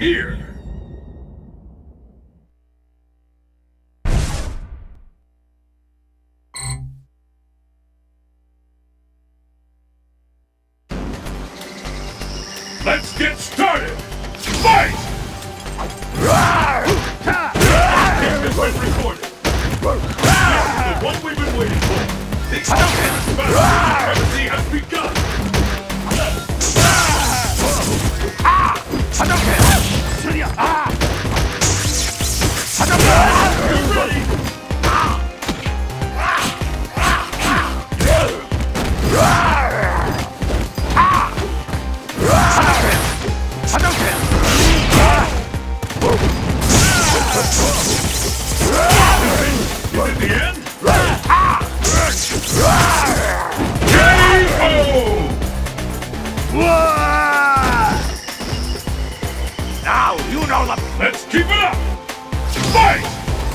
here! Let's get started! Fight! This has been recorded. This is the one we've been waiting for. The supremacy has begun! You ready? Is it the end? Now you know the. Let's keep it up! Fight!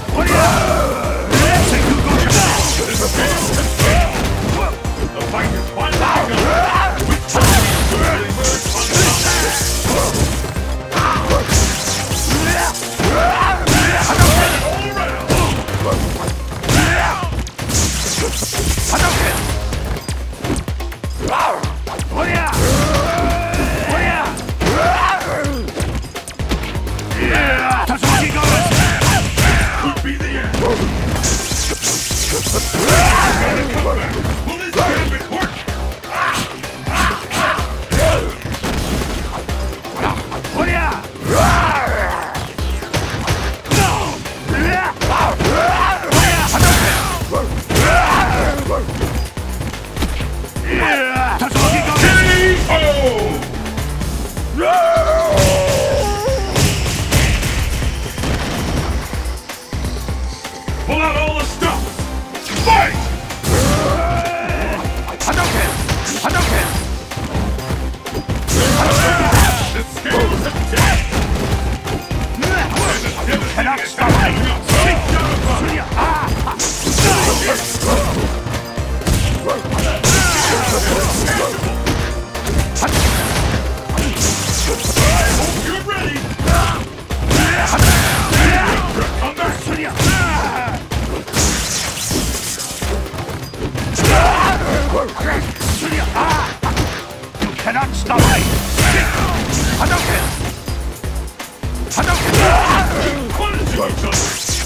The fight is finally begun! Which champions will emerge on could be the end! Will this gambit work? Pull out all the stops! Fight! The scales of death! Cannot stop me. I hope you're ready! Come back! You cannot stop me! Punishing each other!